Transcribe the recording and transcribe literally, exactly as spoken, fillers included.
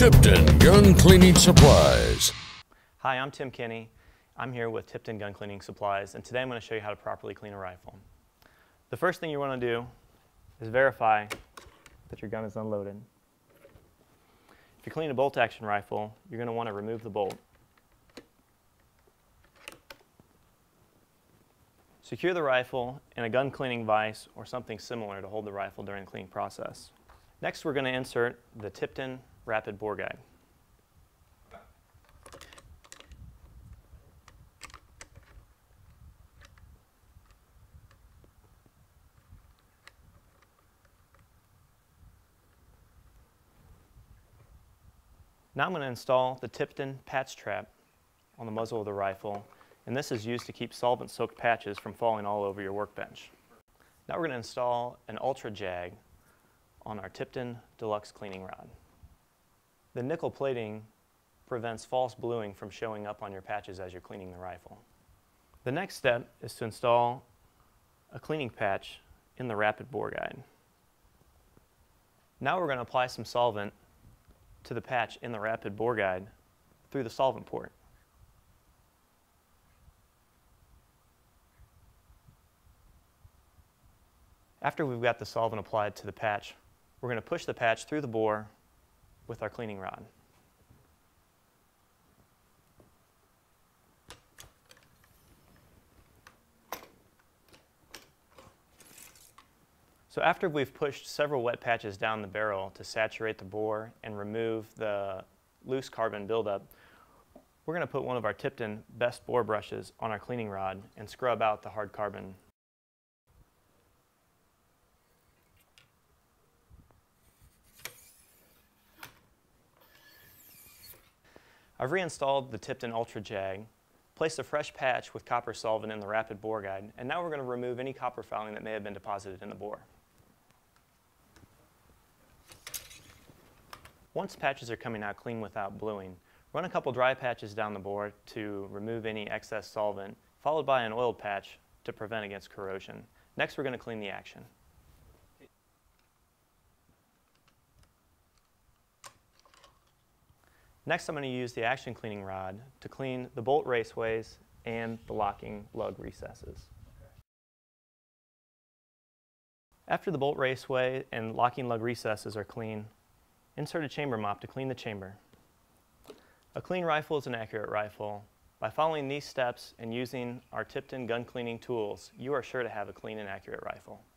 Tipton Gun Cleaning Supplies. Hi, I'm Tim Kinney. I'm here with Tipton Gun Cleaning Supplies, and today I'm going to show you how to properly clean a rifle. The first thing you want to do is verify that your gun is unloaded. If you're cleaning a bolt-action rifle, you're going to want to remove the bolt. Secure the rifle in a gun cleaning vise or something similar to hold the rifle during the cleaning process. Next, we're going to insert the Tipton Rapid Bore Guide. Now I'm going to install the Tipton patch trap on the muzzle of the rifle, and this is used to keep solvent-soaked patches from falling all over your workbench. Now we're going to install an Ultra Jag on our Tipton Deluxe cleaning rod. The nickel plating prevents false bluing from showing up on your patches as you're cleaning the rifle. The next step is to install a cleaning patch in the Rapid Bore Guide. Now we're going to apply some solvent to the patch in the Rapid Bore Guide through the solvent port. After we've got the solvent applied to the patch, we're going to push the patch through the bore with our cleaning rod. So after we've pushed several wet patches down the barrel to saturate the bore and remove the loose carbon buildup, we're going to put one of our Tipton Best Bore brushes on our cleaning rod and scrub out the hard carbon. I've reinstalled the Tipton Ultra Jag, placed a fresh patch with copper solvent in the Rapid Bore Guide, and now we're going to remove any copper fouling that may have been deposited in the bore. Once patches are coming out clean without bluing, run a couple dry patches down the bore to remove any excess solvent, followed by an oiled patch to prevent against corrosion. Next, we're going to clean the action. Next, I'm going to use the action cleaning rod to clean the bolt raceways and the locking lug recesses. After the bolt raceway and locking lug recesses are clean, insert a chamber mop to clean the chamber. A clean rifle is an accurate rifle. By following these steps and using our Tipton gun cleaning tools, you are sure to have a clean and accurate rifle.